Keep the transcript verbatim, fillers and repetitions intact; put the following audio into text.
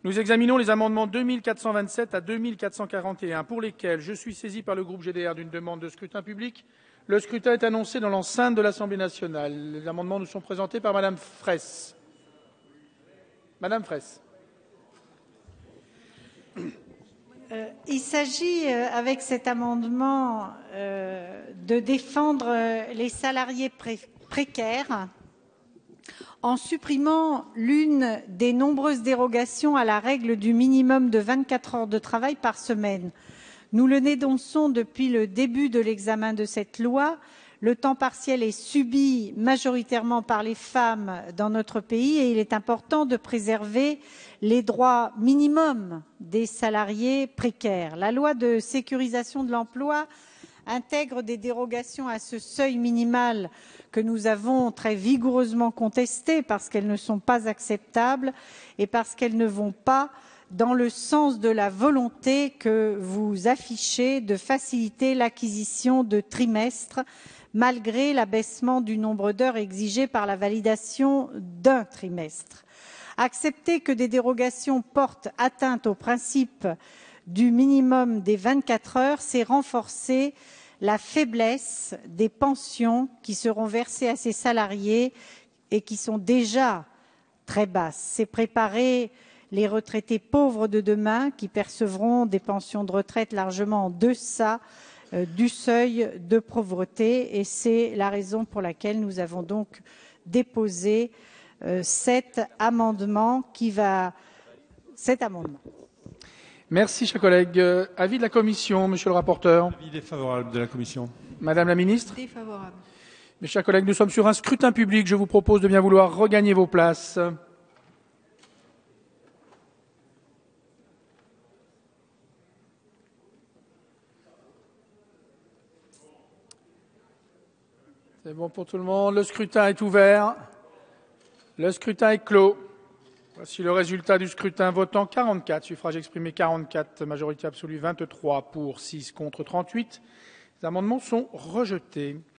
Nous examinons les amendements deux mille quatre cent vingt-sept à deux mille quatre cent quarante et un, pour lesquels je suis saisi par le groupe G D R d'une demande de scrutin public. Le scrutin est annoncé dans l'enceinte de l'Assemblée nationale. Les amendements nous sont présentés par Madame Fraisse. Madame Fraisse. Euh, il s'agit, euh, avec cet amendement, euh, de défendre euh, les salariés pré précaires en supprimant l'une des nombreuses dérogations à la règle du minimum de vingt-quatre heures de travail par semaine. Nous le dénonçons depuis le début de l'examen de cette loi. Le temps partiel est subi majoritairement par les femmes dans notre pays et il est important de préserver les droits minimums des salariés précaires. La loi de sécurisation de l'emploi intègre des dérogations à ce seuil minimal que nous avons très vigoureusement contesté parce qu'elles ne sont pas acceptables et parce qu'elles ne vont pas dans le sens de la volonté que vous affichez de faciliter l'acquisition de trimestres malgré l'abaissement du nombre d'heures exigé par la validation d'un trimestre. Accepter que des dérogations portent atteinte au principe du minimum des vingt-quatre heures, c'est renforcer la faiblesse des pensions qui seront versées à ces salariés et qui sont déjà très basses. C'est préparer les retraités pauvres de demain qui percevront des pensions de retraite largement en deçà euh, du seuil de pauvreté et c'est la raison pour laquelle nous avons donc déposé euh, cet amendement qui va cet amendement. Merci, chers collègues. Euh, avis de la Commission, Monsieur le rapporteur. Avis défavorable de la Commission. Madame la Ministre. Défavorable. Mes chers collègues, nous sommes sur un scrutin public. Je vous propose de bien vouloir regagner vos places. C'est bon pour tout le monde. Le scrutin est ouvert. Le scrutin est clos. Voici le résultat du scrutin. Votant quarante-quatre, suffrages exprimés quarante-quatre, majorité absolue vingt-trois, pour six, contre trente-huit. Les amendements sont rejetés.